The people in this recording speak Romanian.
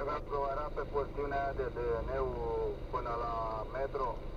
avea plouarea pe porțiunea de DN-ul până la metro.